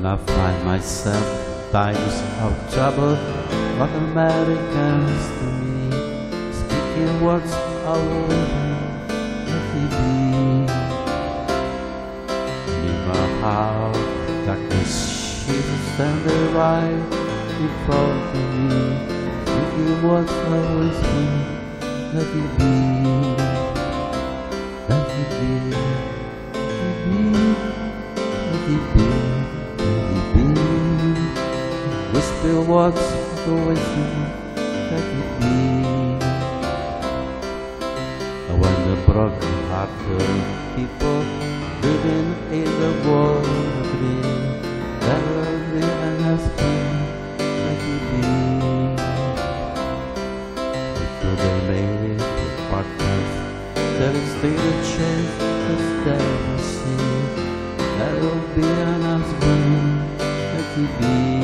when I find myself times of trouble, what Americans to me, speaking words of wisdom, let it be. Remember how darkness shifts and the light before me, speaking words of wisdom, let it be. Let it be. Let it be. Let it be. Whisper words of wisdom, let it be. When the broken-hearted people living in the world agree, there will be an asking, let it be. Until they made the partners, there is still a chance to stay and see. There will be an asking, let it be.